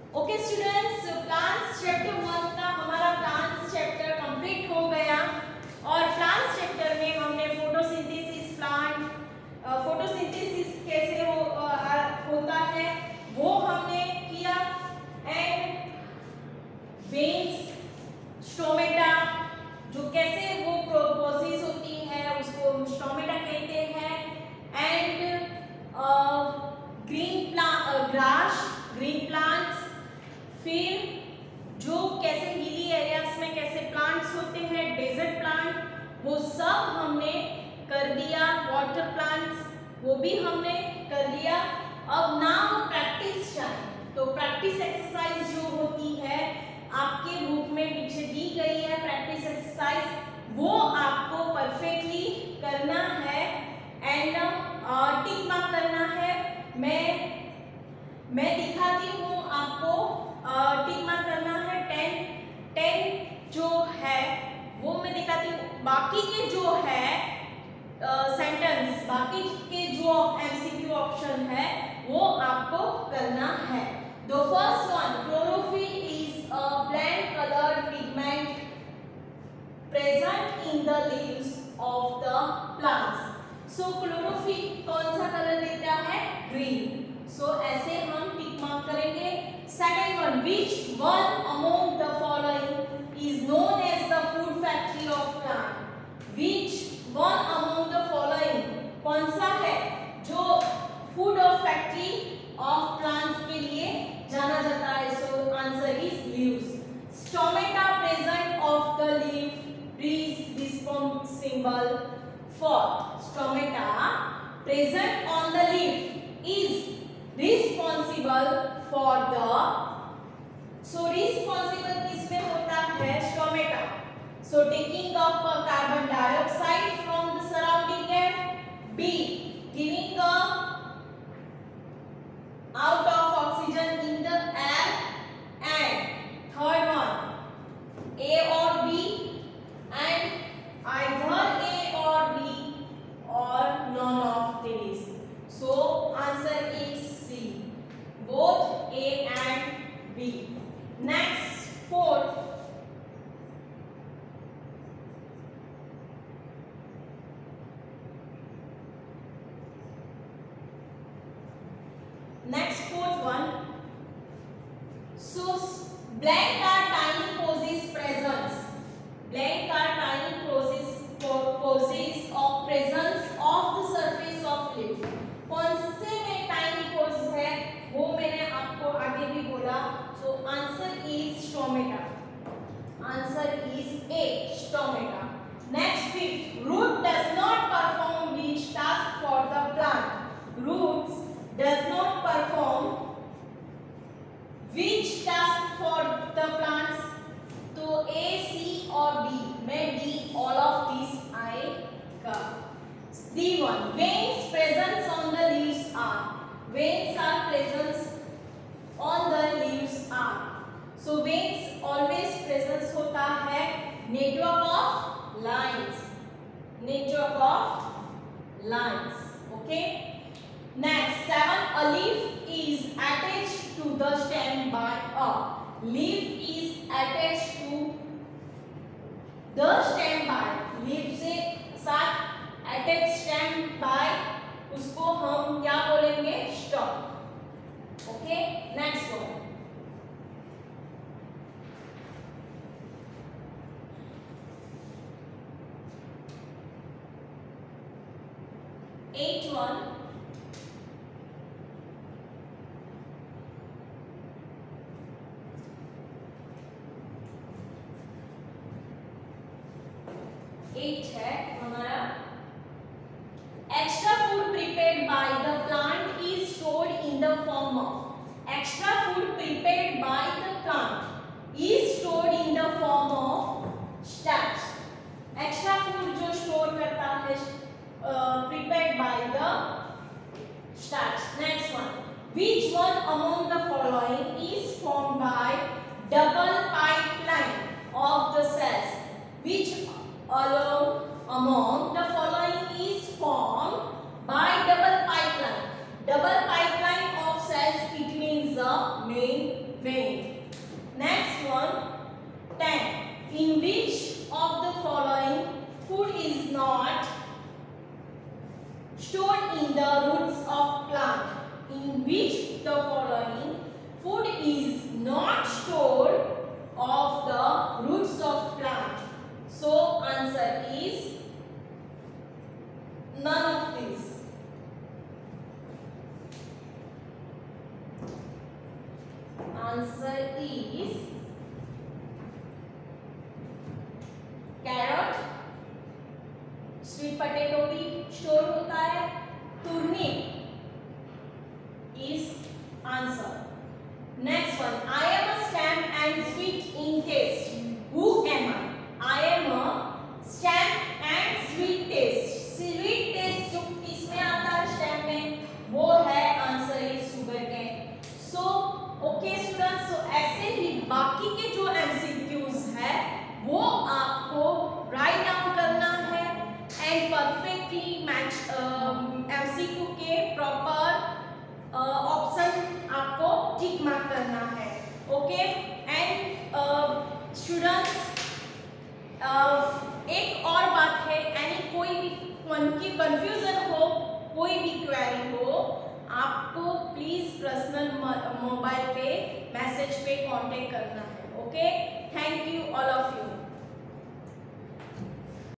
Okay students, plants chapter 1 का हमारा plants chapter complete हो गया और प्लांट्स चैप्टर में हमने फोटोसिंथेसिस फोटोसिंथेसिस कैसे होता है वो हमने किया एंड वेन्स, स्टोमेटा जो कैसे वो प्रोसेस होती है उसको स्टोमेटा कहते हैं एंड ग्रीन प्लांट्स, फिर जो कैसे हिली एरियाज में कैसे प्लांट्स होते हैं, डेजर्ट प्लांट, वो सब हमने कर दिया। वाटर प्लांट्स वो भी हमने कर दिया। अब नाउ प्रैक्टिस टाइम। तो प्रैक्टिस एक्सरसाइज जो होती है आपके बुक में पीछे दी गई है, प्रैक्टिस एक्सरसाइज वो आपको परफेक्टली करना है एंड टिक मार्क करना है। मैं दिखाती हूँ आपको, टिक मार्क करना है। 10 जो है वो मैं दिखाती हूँ। बाकी के जो है सेंटेंस, बाकी के जो एमसीक्यू ऑप्शन है वो आपको करना है। The first one, chlorophyll is a black coloured pigment present in the leaves of the plants. So chlorophyll कौन सा कलर देता है? ग्रीन। सो ऐसे हम टिक मार्क करेंगे। Second one, which one among the following is known as the food factory of plant? Which one among the following कौन सा है जो food of factory of plants के लिए जाना जाता है? So answer is leaves. Stomata present of the leaf is responsible for, stomata present on the leaf is responsible for the, so responsible किसमें होता है? Stomata. so taking up carbon dioxide from the surrounding air, B giving out of oxygen in the air, and third one A or B, and either A or B or none of these. So answer is C, both A and B. Next, fourth, one. So blank are tiny poses presence. Blank are tiny poses of presence of the surface of leaf. कौन से में tiny poses है वो मैंने आपको आगे भी बोला। So answer is stomata. Answer is A, stomata. Next, fifth, root does not perform which task for the plant? Roots does not perform which task for the plants? तो A, C और B, मैं D all of these आएगा। D1, veins present on the leaves are, veins are present on the leaves are, so veins always present होता है network of lines, network of lines, okay. Next, 7, a leaf is attached to the stem by a, leaf is attached to the stem by, leaf से साथ attached stem by उसको हम क्या बोलेंगे? stalk, okay. Next one, eighth one, है हमारा, extra food prepared by the plant is stored in the form of, extra food prepared by the plant is stored in the form of starch. extra food जो store करता है prepared by the starch. Next one, which one among the following is formed by double pipeline of the cells? Which among the following is formed by double pipeline? Double pipeline of cells, it means the main vein. which the following food is not stored of the roots of plant? So answer is none of these. Answer is carrot, sweet potato भी store होता है, turnip is answer. Next one, I am a stem and sweet in taste. Who am I? I am a stem and sweet taste. Sweet taste जो किसमें आता है stem में, वो है answer is sugar cane. So okay students, so ऐसे ही बाकी के जो एमसीक्यूज है वो आपको राइट डाउन करना है एंड परफेक्टली मैच एमसीक्यू के प्रॉपर ऑप्शन आपको टिक मार्क करना है. ओके एंड स्टूडेंट्स, एक और बात है, यानी कोई भी कंफ्यूजन हो, कोई भी क्वेरी हो, आपको प्लीज पर्सनल मोबाइल पे मैसेज पे कांटेक्ट करना है. Okay, thank you all of you.